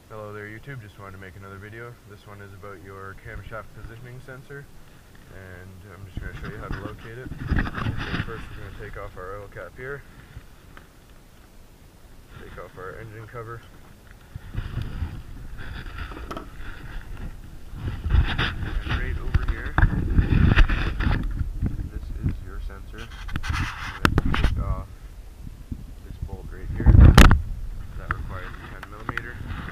Hello there YouTube, just wanted to make another video. This one is about your camshaft positioning sensor, and I'm just going to show you how to locate it. So first we're going to take off our oil cap here, take off our engine cover, and right over here, this is your sensor. You have to take off this bolt right here. That requires a 10mm.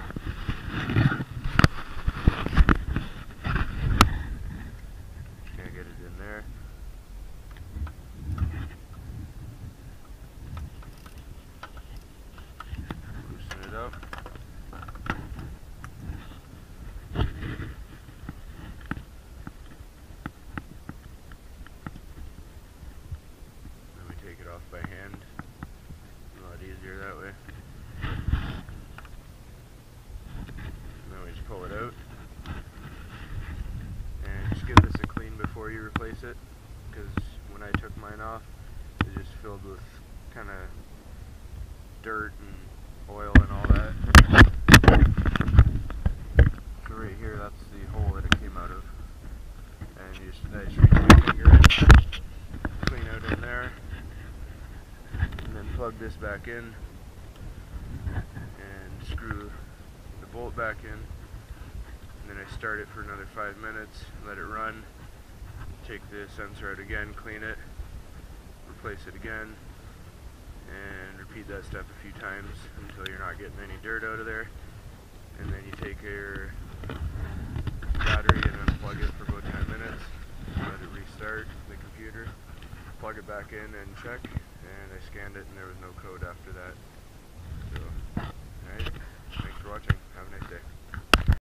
Get it in there. Loosen it up. Then we take it off by hand. A lot easier that way. And then we just pull it out. And just give this a clean before you replace it, because when I took mine off, it just filled with kind of dirt and oil and all that. So right here, that's the hole that it came out of. And you just reach my finger in, clean out in there, and then plug this back in, and screw the bolt back in. And then I start it for another 5 minutes, let it run, take the sensor out again, clean it, replace it again, and repeat that step a few times until you're not getting any dirt out of there. And then you take your battery and unplug it for about 10 minutes, let it restart the computer, plug it back in and check, and I scanned it and there was no code after that. So, alright.